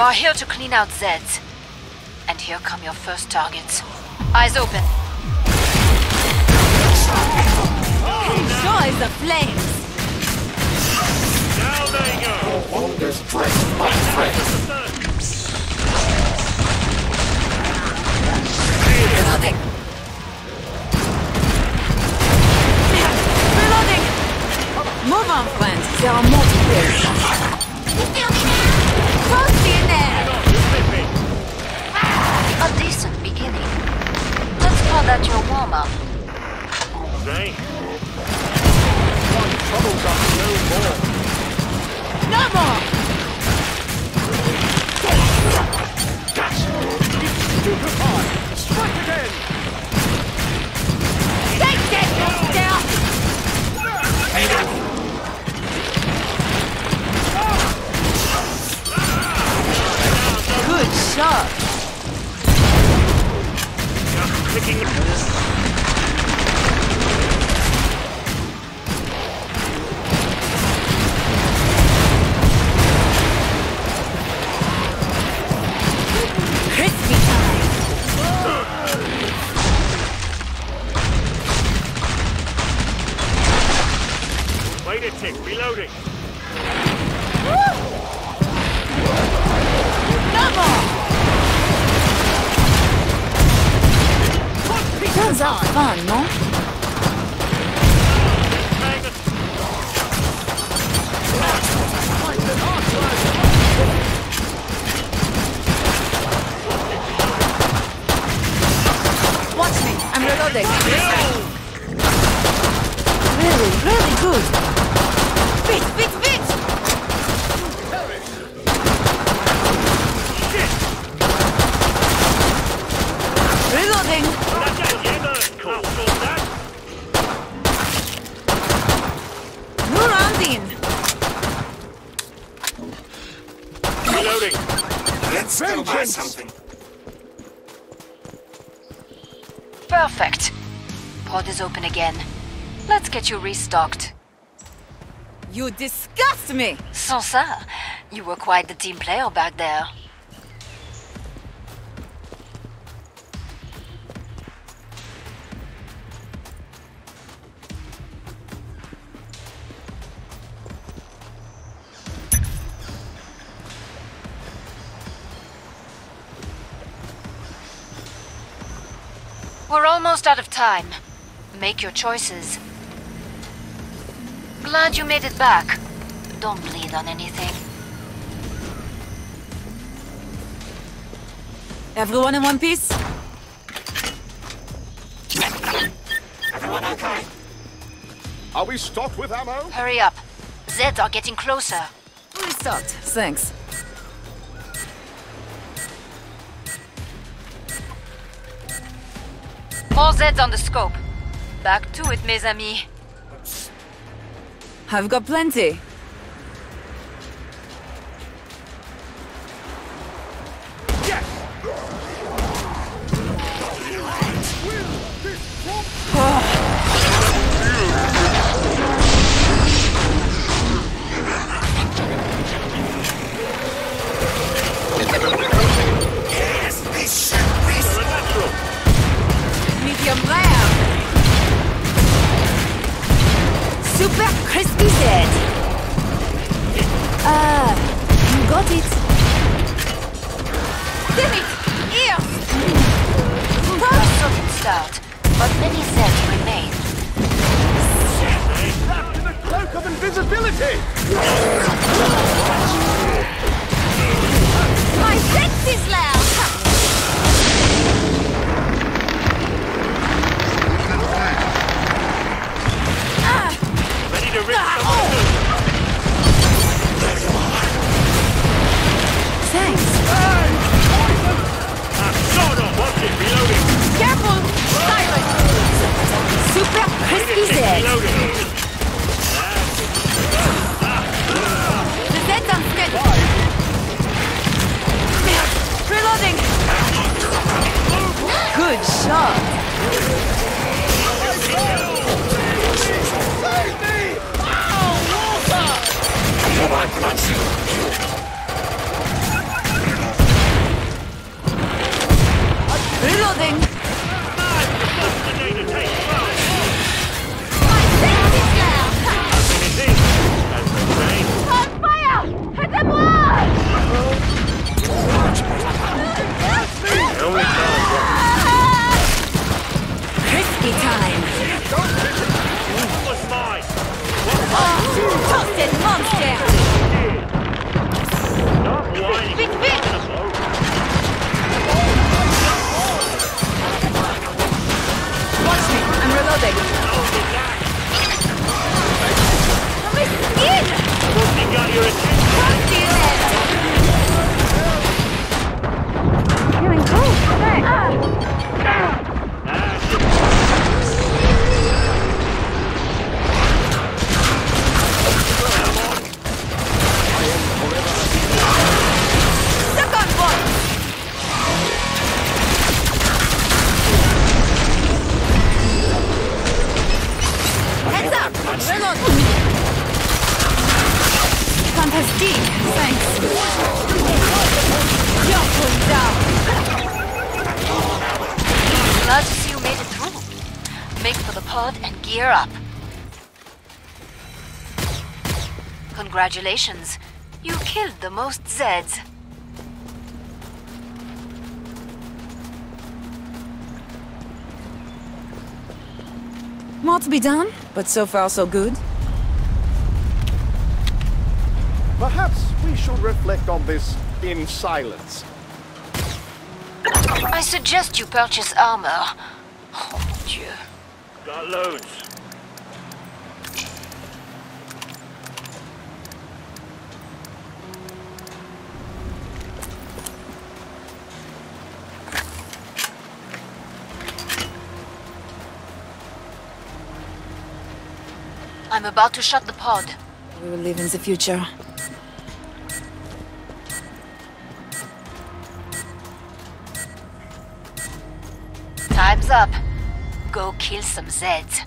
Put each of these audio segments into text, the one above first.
are here to clean out Zeds. And here come your first targets. Eyes open. Enjoy the flames! Now they go! All this dress, my friend. Reloading! Reloading! Move on, friends. There are more to do. You feel me now? Close in there! A decent beginning. Let's call that your warm-up. They? One troubles us no more. No more! Stupid hard! Strike again! Take that, down! Good shot! Just clicking. Crispy time! Wait a tick, reloading. No more! Guns are fun, no? Watch me, I'm reloading. Really, really good. Beat, beat, beat! Reloading! New round in. Reloading. Let's go buy something. Perfect. Pod is open again. Let's get you restocked. You disgust me! Sans ça, you were quite the team player back there. We're almost out of time. Make your choices. Glad you made it back. Don't bleed on anything. Everyone in one piece? Everyone okay? Are we stocked with ammo? Hurry up. Zeds are getting closer. Restocked, thanks. More Zeds on the scope. Back to it, mes amis. I've got plenty. Yes! Yes, this should be Natural. Medium rare. Super crispy Zed. You got it. Damn it! Here! A sudden start, but many Zeds remain. Wrapped in a cloak of invisibility! My sex is loud! Ready to rip someone loose. Thanks. Sword on, watch it, reloading. Careful! Silent! Super crispy Zed. Reloading. The Zed's on schedule. Reloading! Good shot! Save me! Oh, water! I want you. What's mine? Toasted monster! Not whining. Big, big. Watch me, I'm reloading. My skin! Mostly got your attention. Toasty head! Feeling cold, thanks. Suck on one! Heads up! Reload! Fantastic! Thanks. You're pulling down. Glad to see you made it through. Make for the pod and gear up. Congratulations. You killed the most Zeds. More to be done, but so far so good. Perhaps we should reflect on this in silence. I suggest you purchase armor. Oh, mon Dieu. Got loads. I'm about to shut the pod. We will live in the future. Time's up. Go kill some Zeds.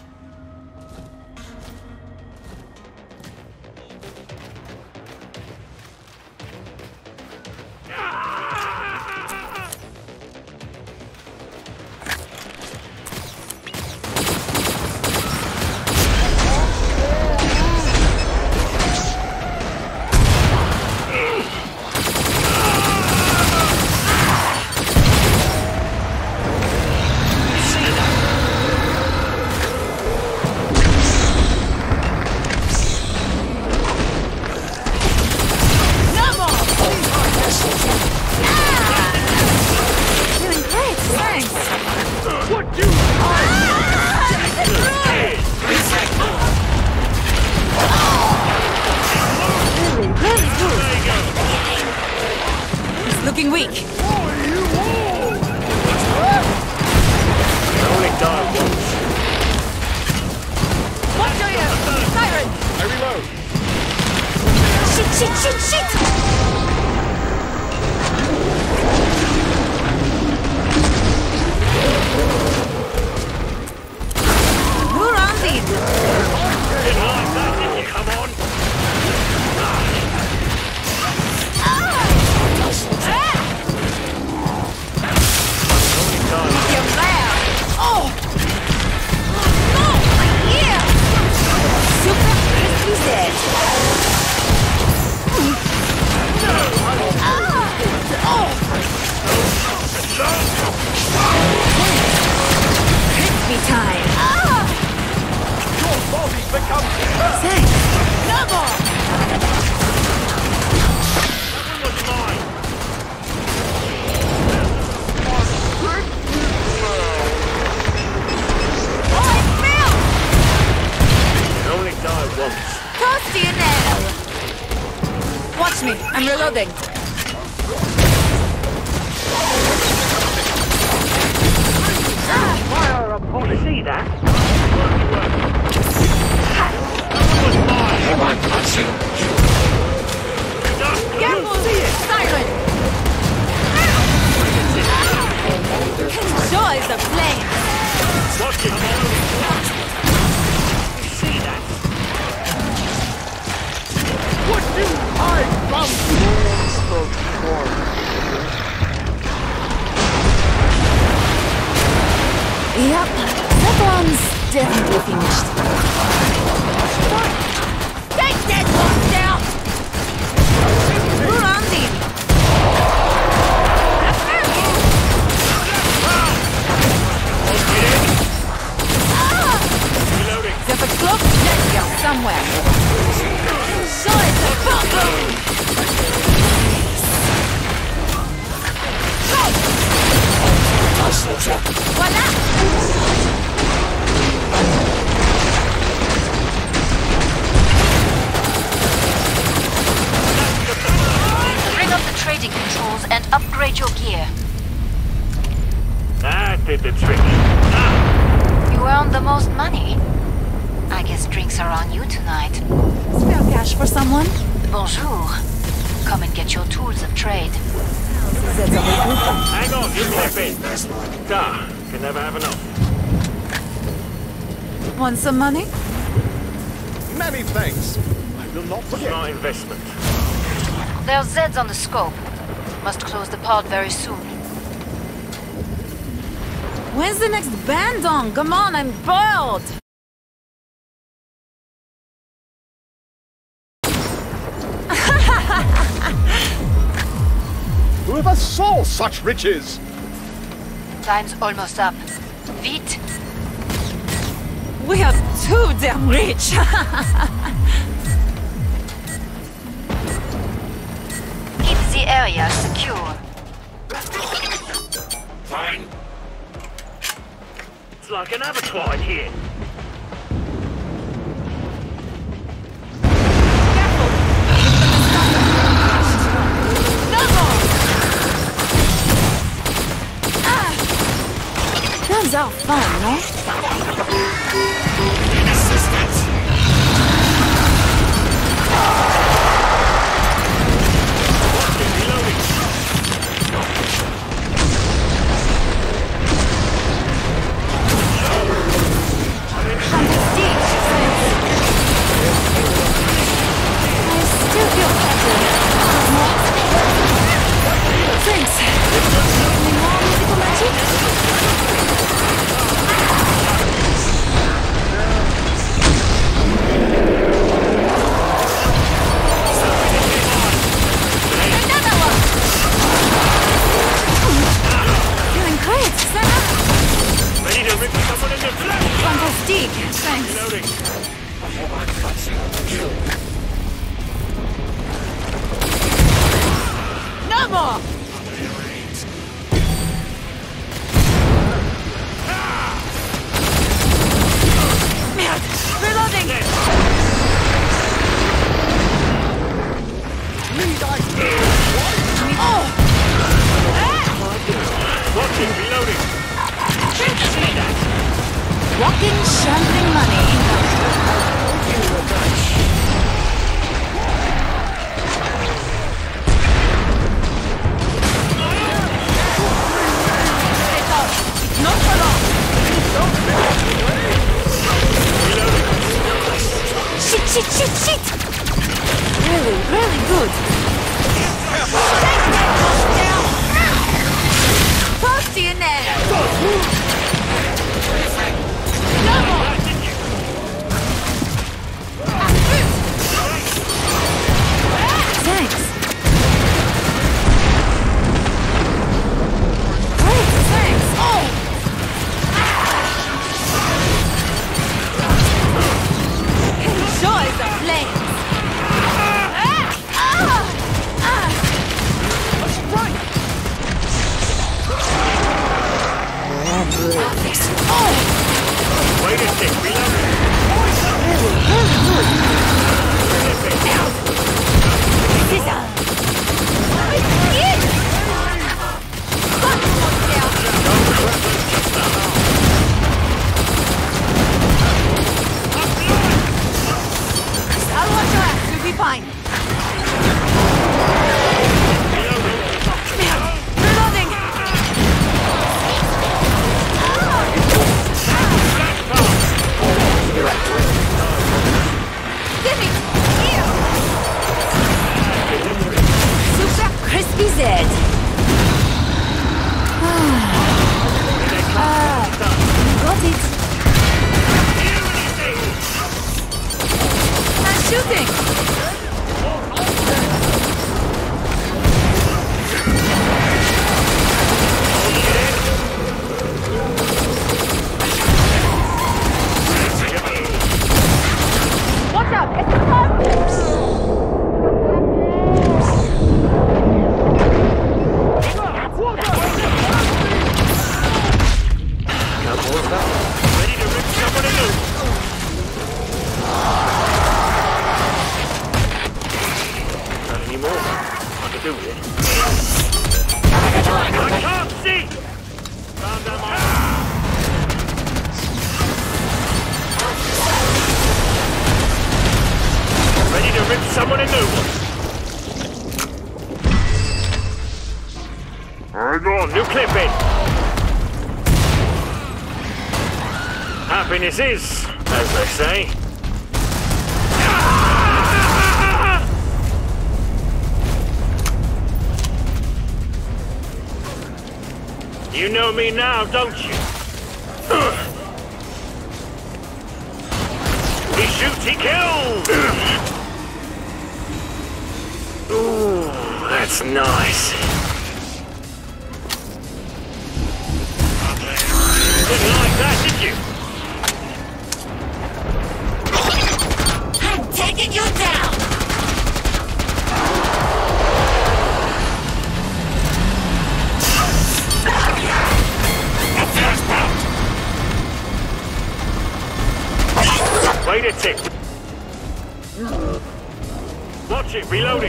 Feeling great, thanks. What do Really, really good. It's looking weak. only die once? Watch your ear! Siren! I reload. Shit, shit, shit, shit! Who runs in? Didn't like that, did you? Come on. Only die. You're mad! Oh! No! My ear! Super crispy dead. Crispy time! Your body becomes Thanks! No more! what's mine. Oh, I fell! You only die once. Toasty in hell! Watch me, I'm reloading. Fire upon it. See that? What's mine? Am I touching? Careful! Siren! Enjoy the flame! Watch it. See that? What do I found? Yep, that one's definitely finished. Take that one down! Who runs in? somewhere. Joy the purple! Voila! Bring up the trading controls and upgrade your gear. That did the trick. You earned the most money. I guess drinks are on you tonight. Spare cash for someone? Bonjour. Come and get your tools of trade. Hang on, you step in. Ah, can never have enough. Want some money? Many thanks. I will not forget. Smart investment. There's Zeds on the scope. Must close the pod very soon. When's the next band on? Come on, I'm boiled! Whoever saw such riches? Time's almost up. Vite. We are too damn rich! Keep the area secure. Fine. It's like an abattoir in here. Guns are fun, no? Assistance! Reloading. I still feel better. Thanks. Any more musical magic? Another one! Feeling great, Sarah. Ready to rip someone in the flesh. Fantastic. Thanks. Reloading. No more! Merde! Reloading! Oh! Watching, reloading. Walking champagne money. Not for long. Shit! Really, really good. Talk to you next. No more. Thanks. Great, thanks. Oh! Enjoy the flame. do this. I can't see! Found ammo. Ready to rip someone a new one. Hang on, new clip in. Happiness is, as they say. You know me now, don't you? He shoots, he kills! Ooh, that's nice. Didn't like that, did you? I'm taking you down! Wait a tick. Watch it, reloading.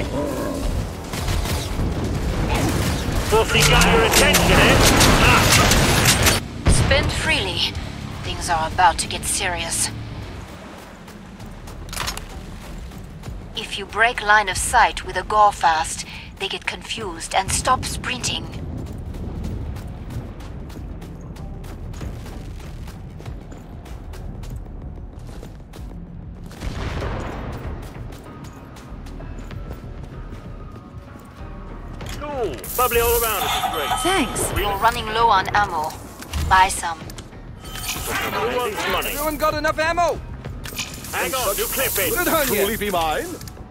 Pussy got your attention, eh? Ah. Spend freely. Things are about to get serious. If you break line of sight with a go fast, they get confused and stop sprinting. Cool. Bubbly all around us is great. Thanks. You're running low on ammo. Buy some. Who wants money? Everyone got enough ammo? Hang on, new clip in. Put it on Truly you. be mine?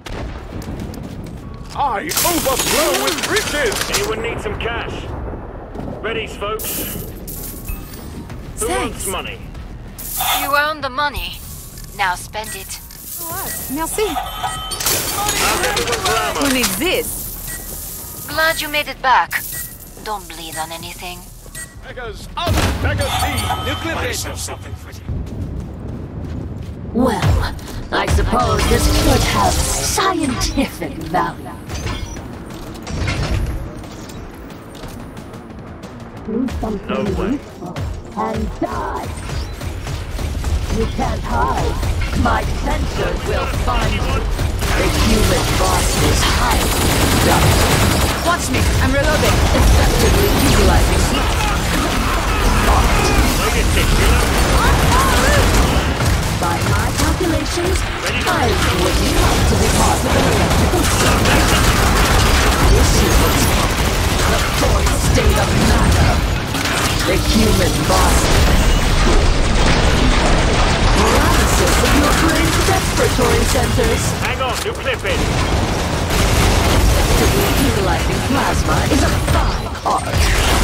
I overflow with riches! Anyone need some cash? Readies, folks. Who wants Thanks. money? You earned the money. Now spend it. Merci. How's everyone for ammo? Who needs this? Glad you made it back. Don't bleed on anything. Beggars, beggars New clip Buy in. yourself something pretty. Well, I suppose this could have scientific value. Do something No way. useful and die. You can't hide. My sensors will find you. The human boss is highly productive, Watch me. I'm reloading. effectively utilizing Wait a tick, reloading. By my calculations, I would like to be part of an electrical circuit. This is what's called the fourth state of matter. The human boss. Paralysis of your brain's respiratory centers. Hang on, new clip in. Effectively utilizing plasma is a fine art.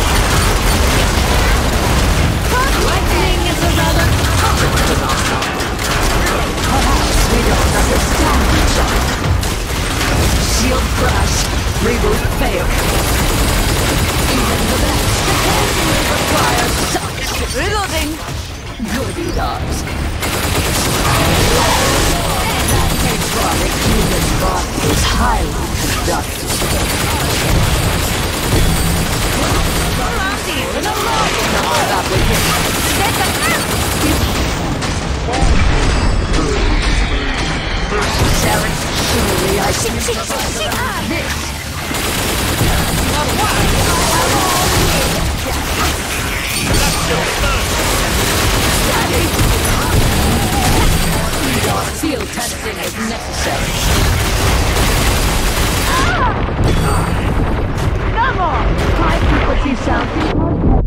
Lightning is a rather common phenomenon. Perhaps we don't understand each other. Shield crash, reboot fail. Even the best occasionally require some assistance. Reloading. Goody dogs. That exotic human body is highly productive. Around here. With a large number of applications. Set the trap. Sarah, surely I can provide this. Field testing is necessary. Come on! High frequency sound.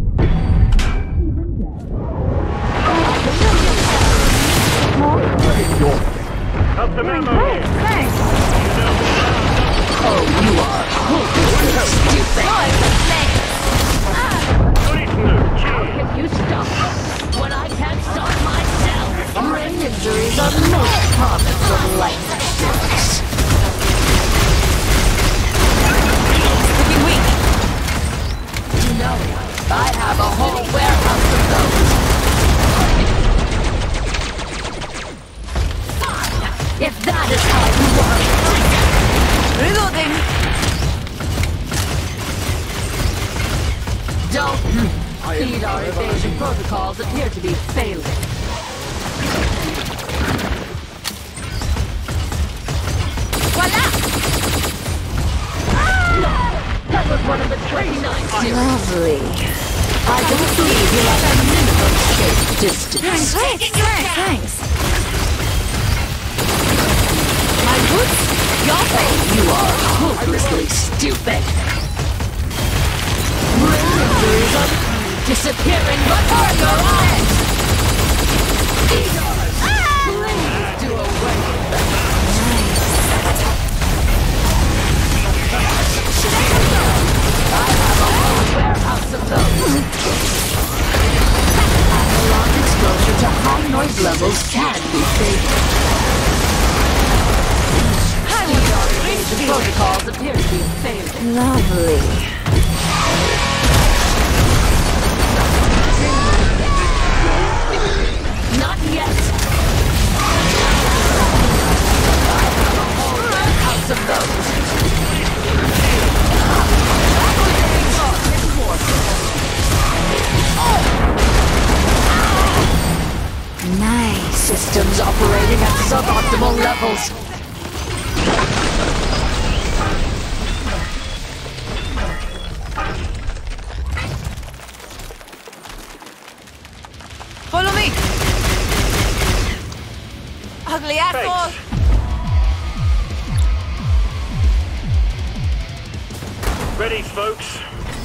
Up the memo here. Thanks. Oh, you are hopelessly stupid. Good news. Cheers. If you stop when I can't stop myself. Brain injuries are most common from lightning strikes. Looking weak. You know, I have a whole warehouse of those. Fine, if that is how you want it. Reloading. Our evasion protocols appear to be failing. Voila! That was one of the 29 series. Lovely. I don't believe you have a minimum safe distance. Thanks. My boots? Your face. You are hopelessly stupid. Rangers are disappearing before your eyes. Please do away with them. I have a whole warehouse of those. Analog exposure to high noise levels can be favored. The protocols appear to be failing. Lovely. Not yet. I have a whole warehouse of those. Nice. Systems operating at suboptimal levels. Follow me. Ugly asshole. Ready, folks.